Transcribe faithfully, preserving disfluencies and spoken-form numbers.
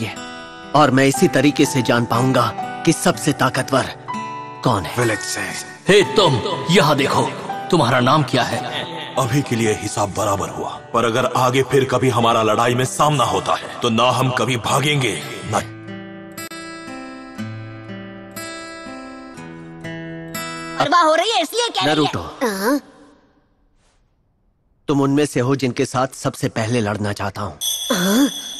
चाहिए और मैं इसी तरीके से जान पाऊंगा कि सबसे ताकतवर कौन है। हे तुम, यहाँ देखो, तुम्हारा नाम क्या है? अभी के लिए हिसाब बराबर हुआ, पर अगर आगे फिर कभी हमारा लड़ाई में सामना होता है तो ना हम कभी भागेंगे न। परवाह हो रही है इसलिए कह रही है। नारुतो, तुम उनमें से हो जिनके साथ सबसे पहले लड़ना चाहता हूँ।